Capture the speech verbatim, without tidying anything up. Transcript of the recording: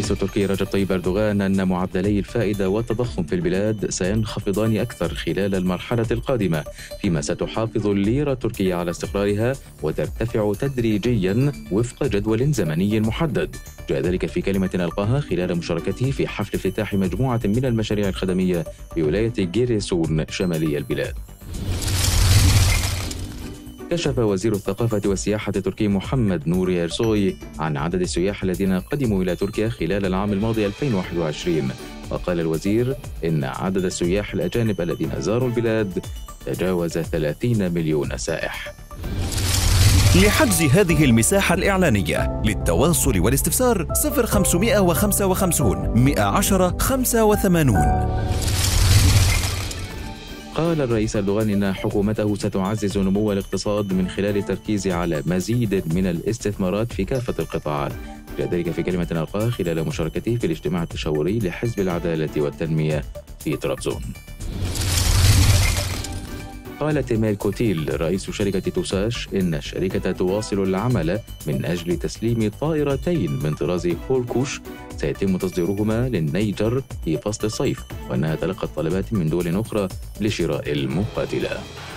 الرئيس التركي رجب طيب أردوغان أن معدلي الفائدة والتضخم في البلاد سينخفضان أكثر خلال المرحلة القادمة، فيما ستحافظ الليرة التركية على استقرارها وترتفع تدريجيا وفق جدول زمني محدد. جاء ذلك في كلمة ألقاها خلال مشاركته في حفل افتتاح مجموعة من المشاريع الخدمية بولاية جيريسون شمالي البلاد. كشف وزير الثقافة والسياحة التركي محمد نور يرسوي عن عدد السياح الذين قدموا إلى تركيا خلال العام الماضي ألفين وواحد وعشرين، وقال الوزير إن عدد السياح الأجانب الذين زاروا البلاد تجاوز ثلاثين مليون سائح. لحجز هذه المساحة الإعلانية للتواصل والاستفسار صفر خمسمائة وخمسة وخمسين مئة وعشرة خمسة وثمانين. قال الرئيس أردوغان إن حكومته ستعزز نمو الاقتصاد من خلال التركيز على مزيد من الاستثمارات في كافة القطاعات. جاء ذلك في كلمة ألقاها خلال مشاركته في الاجتماع التشاوري لحزب العدالة والتنمية في طرابزون. قال تيمير كوتيل رئيس شركة توساش إن الشركة تواصل العمل من أجل تسليم طائرتين من طراز هولكوش سيتم تصديرهما للنيجر في فصل الصيف، وأنها تلقت طلبات من دول أخرى لشراء المقاتلة.